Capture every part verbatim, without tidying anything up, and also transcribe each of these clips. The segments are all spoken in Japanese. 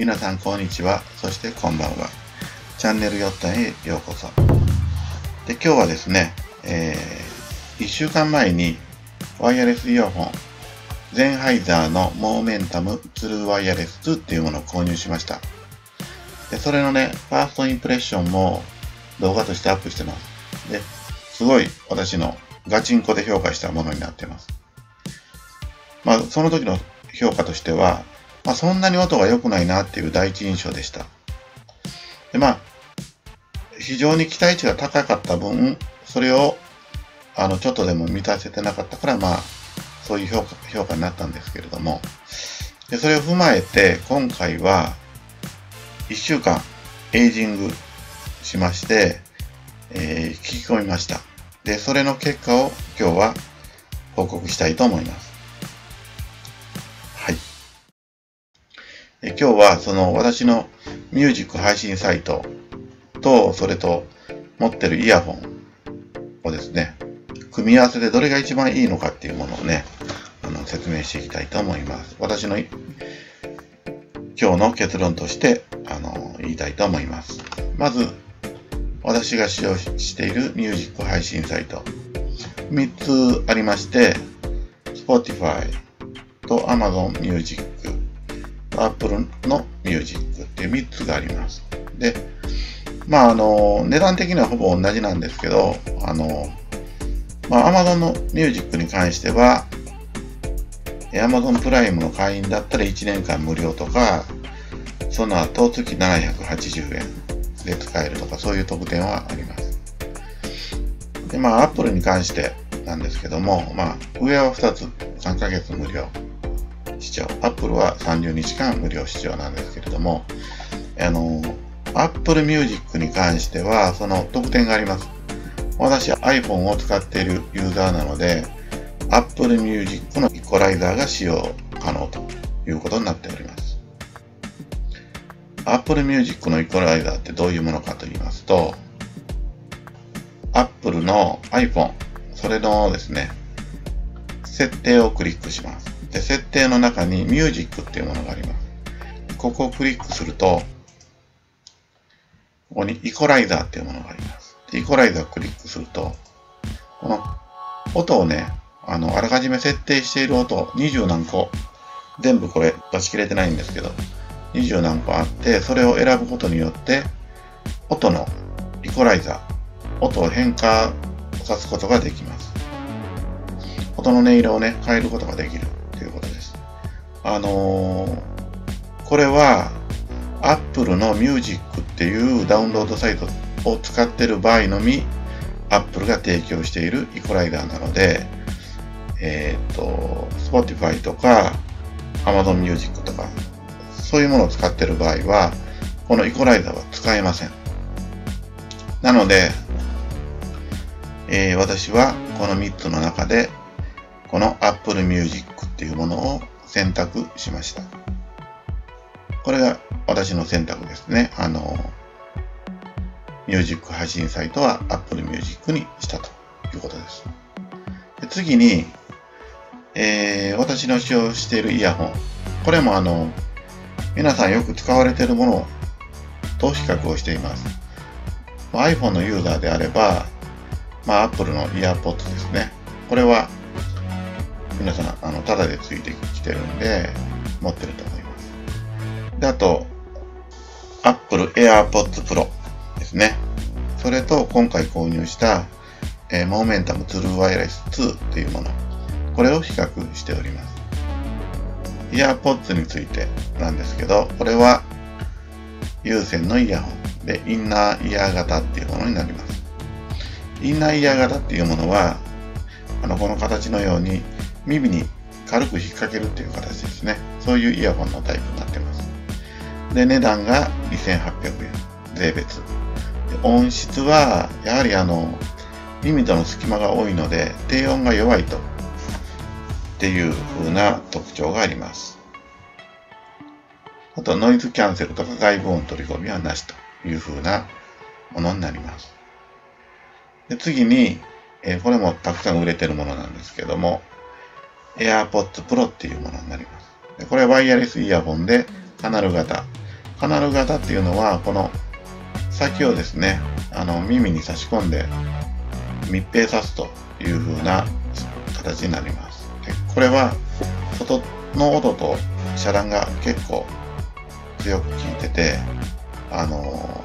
皆さんこんにちは。そしてこんばんは。チャンネルヨッタンへようこそ。で、今日はですね、えー、いっしゅうかんまえにワイヤレスイヤホン、ゼンハイザーのモーメンタムツルーワイヤレスツーっていうものを購入しました。で、それのね、ファーストインプレッションも動画としてアップしてます。で、すごい私のガチンコで評価したものになってます。まあ、その時の評価としては、まあ、そんなに音が良くないなっていう第一印象でした。で、まあ、非常に期待値が高かった分、それを、あの、ちょっとでも満たせてなかったから、まあ、そういう評価、評価になったんですけれども、で、それを踏まえて、今回は、いっしゅうかん、エイジングしまして、えー、聞き込みました。で、それの結果を今日は報告したいと思います。はい。え今日はその私のミュージック配信サイトと、それと持ってるイヤホンをですね、組み合わせでどれが一番いいのかっていうものをね、あの説明していきたいと思います。私の今日の結論としてあの言いたいと思います。まず、私が使用しているミュージック配信サイト。みっつありまして、Spotify と Amazon Music、Apple の Music っていうみっつがあります。で、まあ、あの、値段的にはほぼ同じなんですけど、あの、まあ、Amazon の Music に関しては、Amazon プライムの会員だったらいちねんかん無料とか、その後月ななひゃくはちじゅうえんで使えるとか、そういう特典はあります。で、まあ、Apple に関してなんですけども、まあ、上はふたつ、さんかげつ無料視聴。Apple はさんじゅうにちかん無料視聴なんですけれども、あの、Apple Music に関しては、その特典があります。私、iPhone を使っているユーザーなので、Apple Music のイコライザーが使用可能ということになっております。Apple Music のイコライザーってどういうものかと言いますと、Apple の iPhone、それのですね、設定をクリックします。で、設定の中に Music っていうものがあります。ここをクリックすると、ここにイコライザーっていうものがあります。で、イコライザーをクリックすると、この音をね、あの、あらかじめ設定している音、にじゅうなんこ、全部これ出し切れてないんですけど、にじゅうなんこあって、それを選ぶことによって、音のイコライザー、音を変化さすことができます。音の音色をね、変えることができるということです。あのー、これは、Apple の Music っていうダウンロードサイトを使っている場合のみ、Apple が提供しているイコライザーなので、えっと、Spotify とか Amazon Music とか、そういうものを使っている場合は、このイコライザーは使えません。なので、えー、私はこのみっつの中で、この Apple Music っていうものを選択しました。これが私の選択ですね。あの、ミュージック配信サイトは Apple Music にしたということです。で次に、えー、私の使用しているイヤホン。これもあの、皆さんよく使われているものと比較をしています。iPhone のユーザーであれば、まあ、Apple の EarPods ですね。これは、皆さん、あの、タダでついてきてるんで、持ってると思います。で、あと、Apple AirPods Pro ですね。それと、今回購入した、えー、Momentum True Wireless ツーっていうもの。これを比較しております。EarPods についてなんですけど、これは、有線のイヤホンで、インナーイヤー型っていうものになります。インナーイヤー型っていうものは、あの、この形のように耳に軽く引っ掛けるっていう形ですね。そういうイヤホンのタイプになってます。で、値段がにせんはっぴゃくえん。税別。で音質は、やはりあの、耳との隙間が多いので、低音が弱いと。っていう風な特徴があります。あと、ノイズキャンセルとか外部音取り込みはなしという風なものになります。で次に、えー、これもたくさん売れてるものなんですけども、AirPods Pro っていうものになります。でこれはワイヤレスイヤホンでカナル型。 カナル型っていうのは、この先をですね、あの耳に差し込んで密閉さすという風な形になります。でこれは外の音と遮断が結構強く効いてて、あの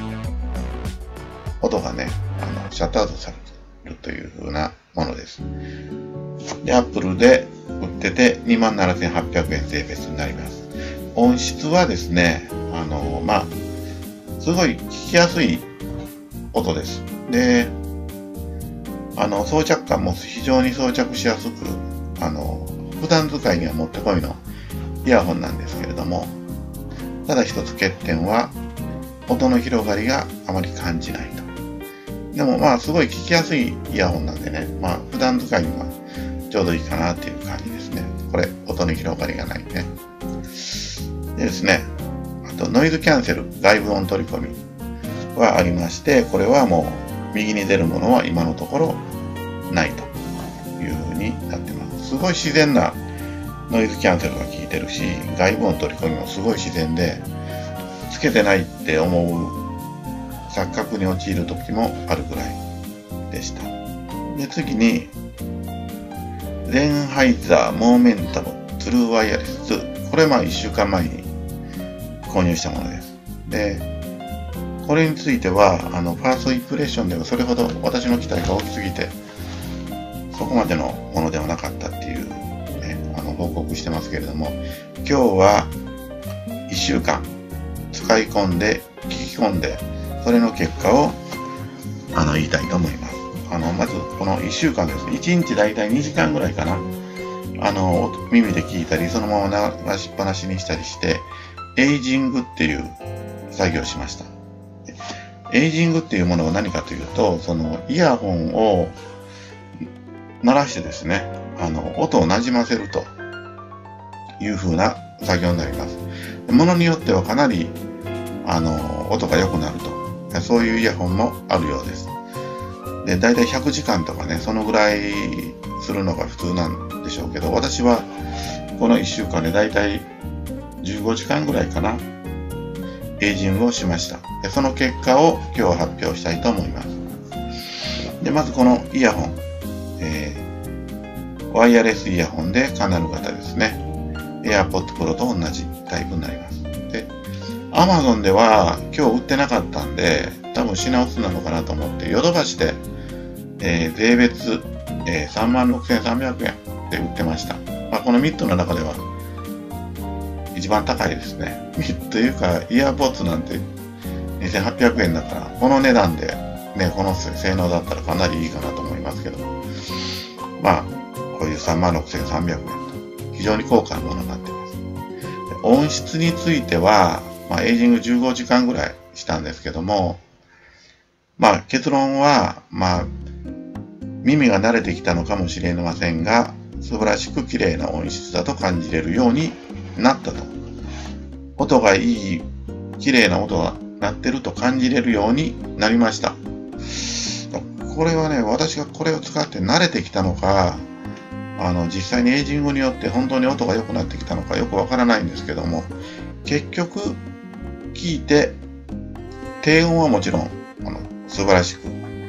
音がね、あのシャットアウトされるという風なものです。で、Apple で売ってて にまんななせんはっぴゃくえん税別になります。音質はですね、あのまあすごい聞きやすい音です。で、あの装着感も非常に装着しやすく、あの普段使いにはもってこいのイヤホンなんですけれども、ただ一つ欠点は音の広がりがあまり感じないと。でもまあすごい聞きやすいイヤホンなんでね、まあ普段使いにはちょうどいいかなっていう感じですね。これ音の広がりがないね。でですね、あとノイズキャンセル外部音取り込みはありまして、これはもう右に出るものは今のところないという風になってます。すごい自然なノイズキャンセルが効いてるし、外部音取り込みもすごい自然で、つけてないって思う錯覚に陥る時もあるぐらいでした。で、次に、ゼンハイザーモーメンタムトゥルーワイヤレスツー。これまあいっしゅうかんまえに購入したものです。で、これについては、あの、ファーストインプレッションではそれほど私の期待が大きすぎて、そこまでのものではなかったっていう、ね、あの、報告してますけれども、今日はいっしゅうかん使い込んで、聞き込んで、それの結果を、あの、言いたいと思います。あの、まず、このいっしゅうかんですね。いちにちだいたいにじかんぐらいかな。あの、耳で聞いたり、そのまま流しっぱなしにしたりして、エイジングっていう作業をしました。エイジングっていうものは何かというと、そのイヤホンを鳴らしてですね、あの、音をなじませるという風な作業になります。ものによってはかなり、あの、音が良くなると。そういうイヤホンもあるようです。で、だいたいひゃくじかんとかね、そのぐらいするのが普通なんでしょうけど、私はこのいっしゅうかんでだいたいじゅうごじかんぐらいかな、エイジングをしました。でその結果を今日発表したいと思います。で、まずこのイヤホン、えー、ワイヤレスイヤホンでカナル型ですね。AirPods Pro と同じタイプになります。で、Amazon では今日売ってなかったんで、多分品薄なのかなと思って、ヨドバシで、えー、税別、えー、さんまんろくせんさんびゃくえんで売ってました。まあ、このミッドの中では一番高いですね。ミッドというか、イヤーポッツなんてにせんはっぴゃくえんだから、この値段で、ね、この性能だったらかなりいいかなと思いますけど、まあ、こういうさんまんろくせんさんびゃくえんと、非常に高価なものになっています。音質については、まあ、エイジングじゅうごじかんぐらいしたんですけども、まあ、結論は、まあ、耳が慣れてきたのかもしれませんが、素晴らしく綺麗な音質だと感じれるようになったと。音がいい、綺麗な音が鳴ってると感じれるようになりました。これはね、私がこれを使って慣れてきたのか、あの、実際にエイジングによって本当に音が良くなってきたのかよくわからないんですけども、結局、聞いて、低音はもちろん、あの、素晴らしく、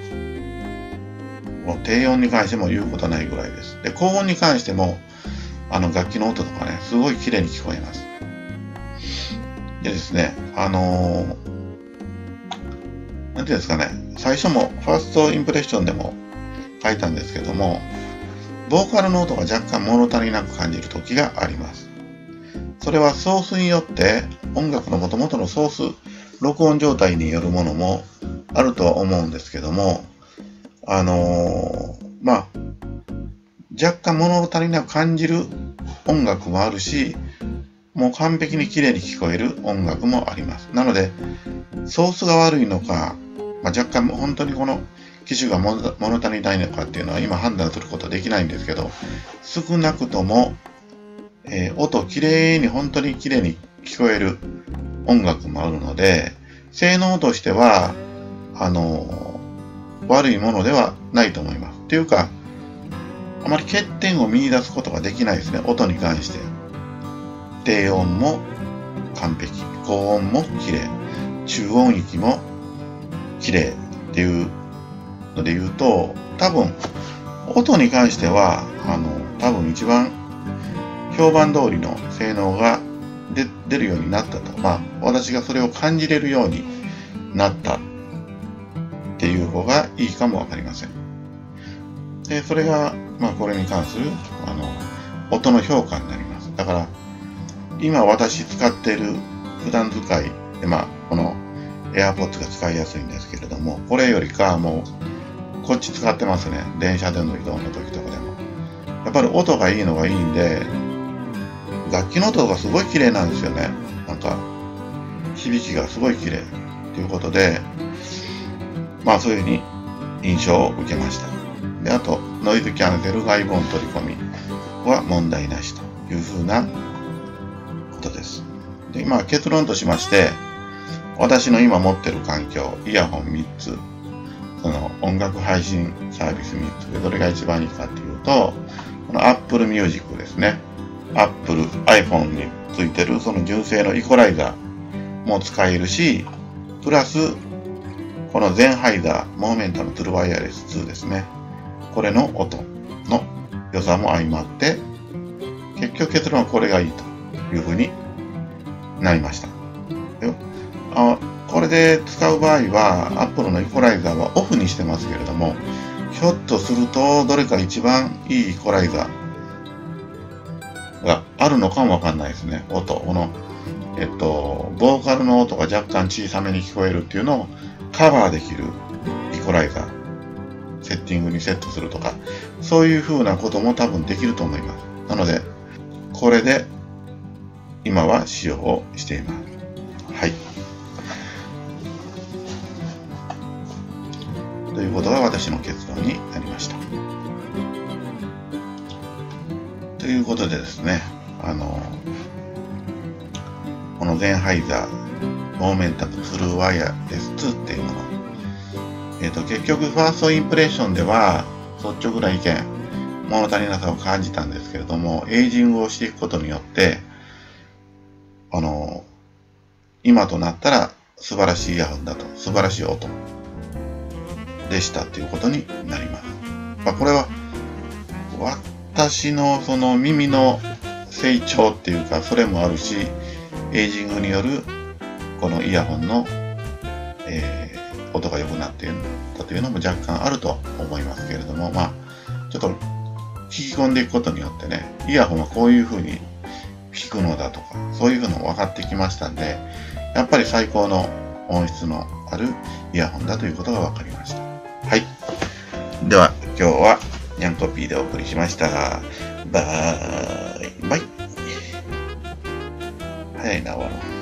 もう低音に関しても言うことないぐらいです。で、高音に関しても、あの、楽器の音とかね、すごい綺麗に聞こえます。でですね、あのー、なんていうんですかね、最初も、ファーストインプレッションでも書いたんですけども、ボーカルの音が若干物足りなく感じる時があります。それはソースによって、音楽の元々のソース、録音状態によるものもあるとは思うんですけども、あのー、まあ、若干物足りなく感じる音楽もあるし、もう完璧に綺麗に聞こえる音楽もあります。なので、ソースが悪いのか、まあ、若干本当にこの機種が物足りないのかっていうのは今判断することはできないんですけど、少なくとも、えー、音綺麗に本当に綺麗に聞こえる音楽もあるので、性能としては、あのー、悪いものではないと思います。っていうか、あまり欠点を見出すことができないですね、音に関して。低音も完璧、 高音も綺麗、中音域も綺麗っていうので言うと、多分、音に関しては、あの、多分一番評判通りの性能が出、出るようになったと。まあ、私がそれを感じれるようになったっていう方がいいかもわかりません。で、それが、まあ、これに関する、あの、音の評価になります。だから、今私使っている普段使いで、まあ、この AirPods が使いやすいんですけれども、これよりかもう、こっち使ってますね。電車での移動の時とかでも。やっぱり音がいいのがいいんで、楽器の音がすごい綺麗なんですよね。なんか、響きがすごい綺麗ということで、まあそういうふうに印象を受けました。で、あと、ノイズキャンセル、外部音取り込みは問題なしというふうなことです。で、まあ結論としまして、私の今持ってる環境、イヤホンみっつ、その音楽配信サービスみっつでどれが一番いいかっていうと、この Apple Music ですね。Apple、iPhone についてるその純正のイコライザーも使えるし、プラス、このゼンハイザー、モーメンタムトゥルワイヤレスツーですね。これの音の良さも相まって、結局結論はこれがいいというふうになりました。あこれで使う場合は、Apple のイコライザーはオフにしてますけれども、ひょっとすると、どれか一番いいイコライザーがあるのかもわかんないですね。音。この、えっと、ボーカルの音が若干小さめに聞こえるっていうのをカバーできるイコライザー。セッティングにセットするとか、そういう風なことも多分できると思います。なので、これで今は使用をしています。はい。ということが私の結論になりました。ということでですね、あの、このゼンハイザー、モーメンタムツルーワイヤレスツーっていうもの、えっと、結局、ファーストインプレッションでは、率直な意見、物足りなさを感じたんですけれども、エイジングをしていくことによって、あの、今となったら素晴らしいイヤホンだと、素晴らしい音でしたということになります。まあ、これは、私のその耳の成長っていうか、それもあるし、エイジングによる、このイヤホンの、えー音が良くなっているんだというのも若干あると思いますけれども、まあ、ちょっと聞き込んでいくことによってね、イヤホンはこういう風に弾くのだとか、そういうのも分かってきましたんで、やっぱり最高の音質のあるイヤホンだということが分かりました。はい。では、今日はニャンコピーでお送りしました。バイバイ。早いな、終わろう。